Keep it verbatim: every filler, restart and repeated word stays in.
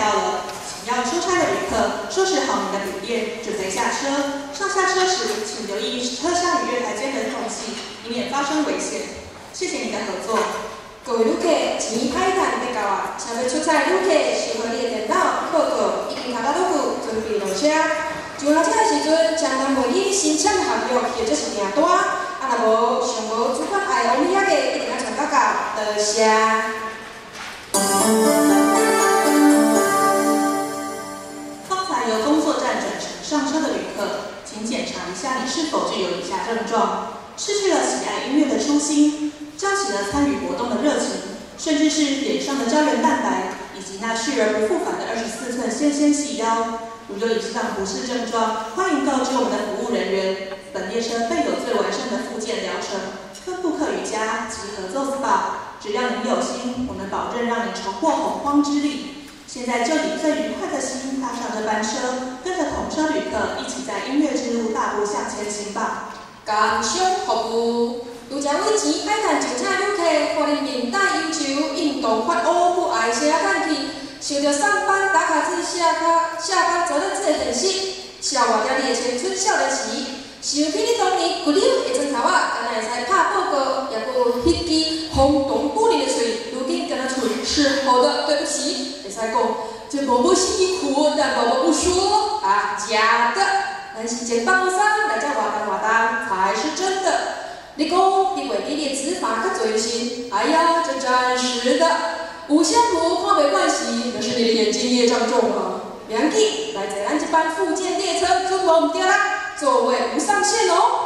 到了，请要出差的旅客收拾好你的笔电，准备下车。上下车时，请留意车厢与月台间的缝隙，以免发生危险。谢谢你的合作。 各位旅客，钱歹趁要到啊！想要出差的旅客，收好你的电脑、报告已经卡到落去，准备落车。上下车的时阵，请问问你申请合约或者是订单，啊若无上无主管爱往你遐个，一定要传到到，多谢。 方才由工作站转乘上车的旅客，请检查一下你是否具有以下症状：失去了喜爱音乐的初心，浇熄了参与活动的热情，甚至是脸上的胶原蛋白，以及那去而不复返的二十四寸纤纤细腰。如有以上不适症状，欢迎告知我们的服务人员。本列车备有最完善的复健疗程，分布课瑜伽及合奏 S P A。只要您有心，我们保证让你重获洪荒之力。现在就以最愉快的心搭上这班车，跟着同车旅客一起在音乐之路大步向前行吧。 工商服务，如这位钱爱趁上车的旅客，欢迎面带忧愁、运动发乌不爱车等去。想着上班打卡制下卡下班责任制的现实，笑活了你的青春少年时。想起你当年骨溜的砖头仔，敢若会使拍报告，也有迄支轰动不灵的嘴，如今敢若嘴是好的，对不起，会使讲这某某辛苦，但某某不说啊，假的。但是这帮商来这活动活动才是真的。你讲你为你的执法较专心，哎呀，这真是的。有相图看袂惯时，那是你的眼睛业障重啊！梁记，来坐咱这班复健列车，准无唔对啦，座位不上限哦。